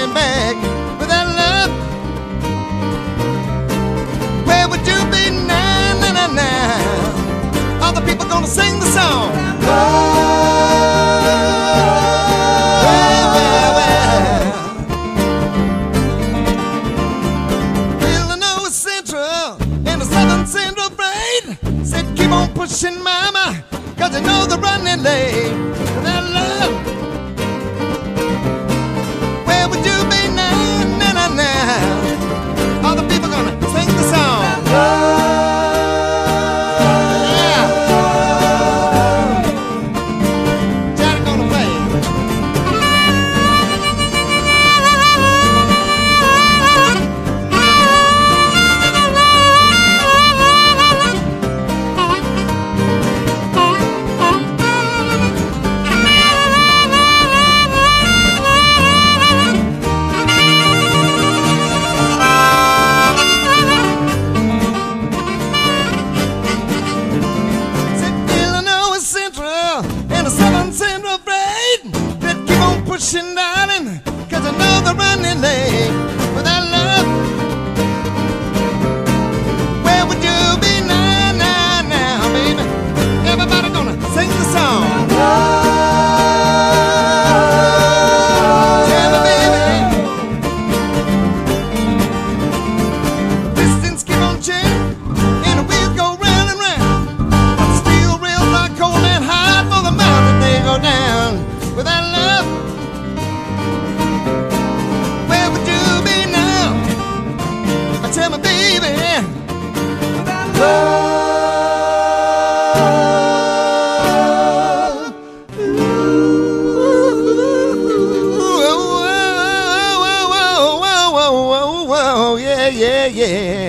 coming back without love? Where would you be now, now, now, now? All the people gonna sing the song. Illinois Central and the Southern Central Braid said keep on pushing, mama, 'cause you know they're running late without love. Where would you be now, now, now, now? All the people gonna sing the song. Yeah. Johnny gonna play. Pushing, darling, 'cause I know they're running late without love. Where would you be now, now, now, baby? Everybody gonna sing the song. Tell me, baby. Distance keep on changing, and the wheels go round and round. But steel rails are cold and hard for the mountain they go down without love. Tell me, baby, love. Ooh, whoa, whoa, whoa, whoa, whoa, whoa, yeah, yeah, yeah.